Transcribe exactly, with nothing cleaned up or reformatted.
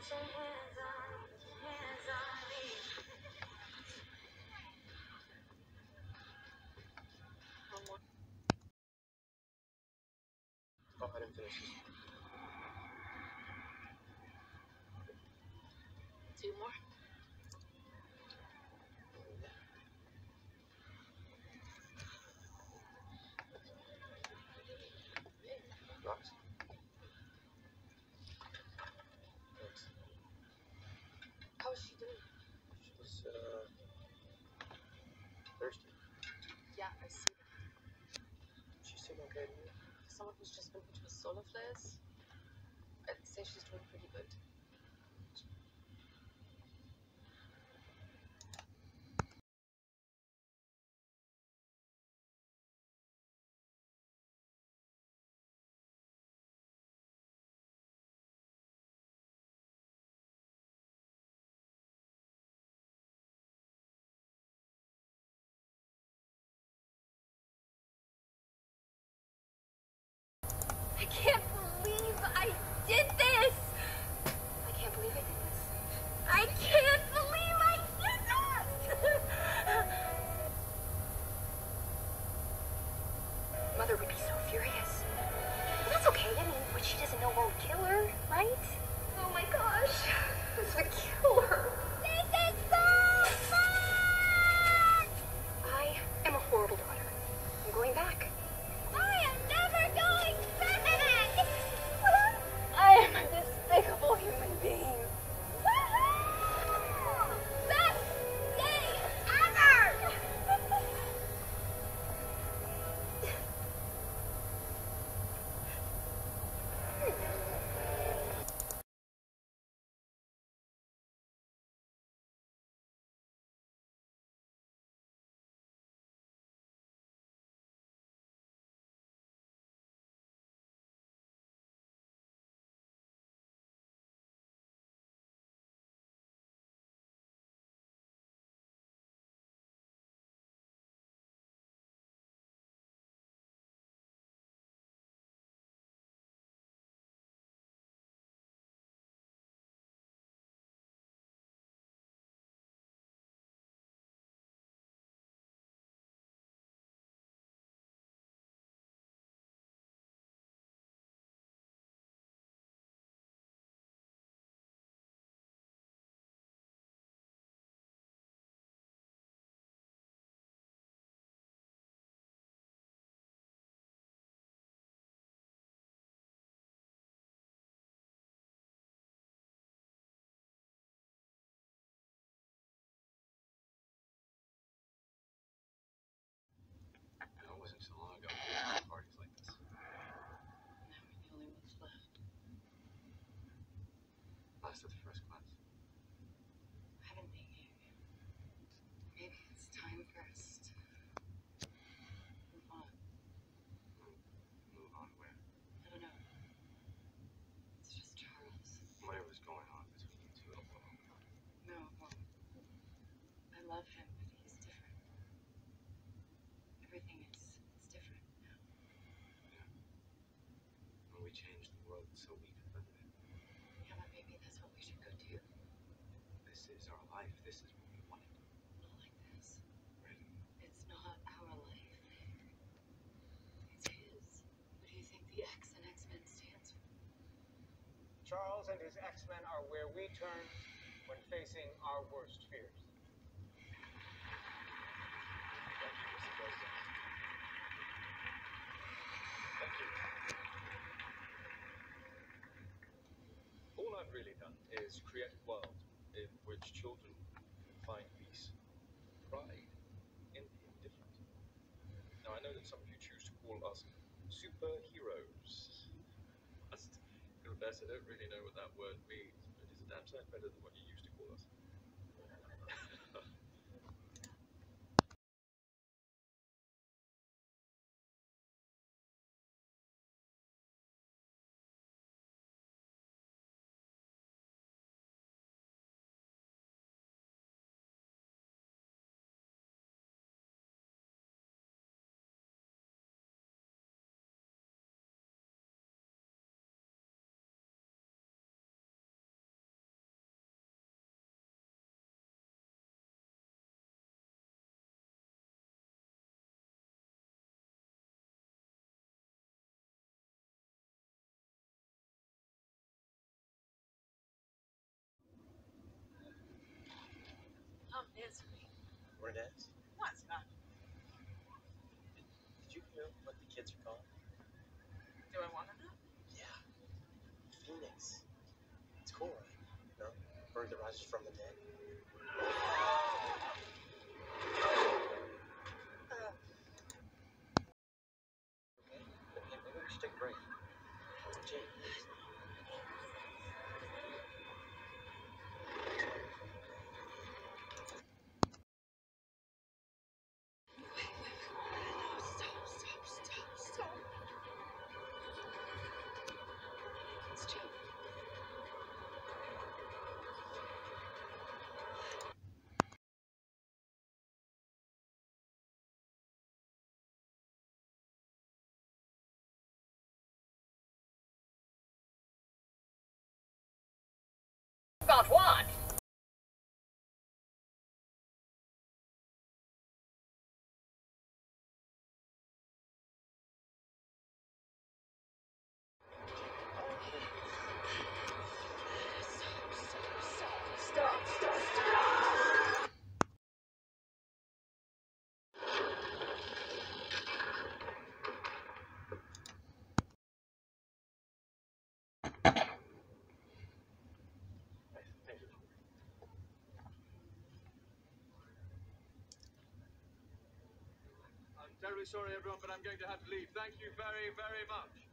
your hands on me, put your hands on me. One more. Go ahead and finish this. Two more. Nice. Thanks. How is she doing? She's, uh, thirsty. Yeah, I see that. She's doing okay to me. For someone who's just been into a solar flares, I'd say she's doing pretty good. I can't believe I did this! I can't believe I did this. I can't believe I did this! Mother would be so furious. But that's okay. I mean, what she doesn't know won't kill her, right? Oh my gosh. This would kill her. This is so fun! I am a horrible daughter. I'm going back. I am never going back! I am a despicable human being. Woohoo! Best day ever! You know, it wasn't so long ago we had parties like this. Now we're the only ones left. Last of the first class. I've been thinking, maybe it's time for us to move on. Move, move on where? I don't know. It's just Charles. Whatever's going on between you two, it'll blow over. No, it won't. I love him, but he's different. Everything is, is different now. Yeah. When we changed the world so we could live in it. Yeah, but maybe that's what we should go do. This is our life. This is what we wanted. Not like this. Really? It's not our life. It's his. What do you think the X in X-Men stands for? Charles and his X-Men are where we turn when facing our worst fears. Thank you, Mister President. Thank you. All I've really done is create a world in which children can find peace, pride in being different. Now, I know that some of you choose to call us superheroes. I must confess, I don't really know what that word means, but it is a damn sight better than what you used to call us. Bernadette? What's that? Did, did you hear what the kids are called? Do I want to know? Yeah. Phoenix. It's cool, right? No? Bird that rises from the dead. Uh, Okay. Hey, maybe we should take a break. Jake. Stop, stop, stop, stop. It's Joe. about what? Stop, stop, stop. I'm terribly sorry, everyone, but I'm going to have to leave. Thank you very, very much.